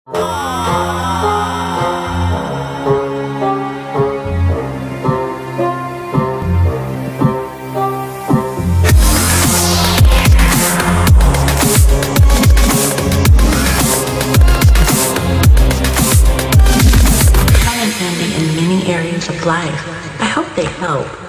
In many areas of life. I hope they help.